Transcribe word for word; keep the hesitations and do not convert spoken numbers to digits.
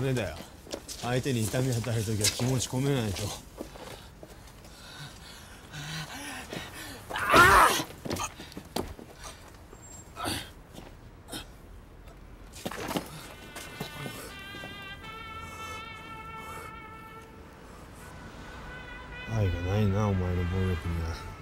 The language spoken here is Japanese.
メだよ。相手に痛みを与えるときは気持ち込めないと。愛がないな、お前の暴力には。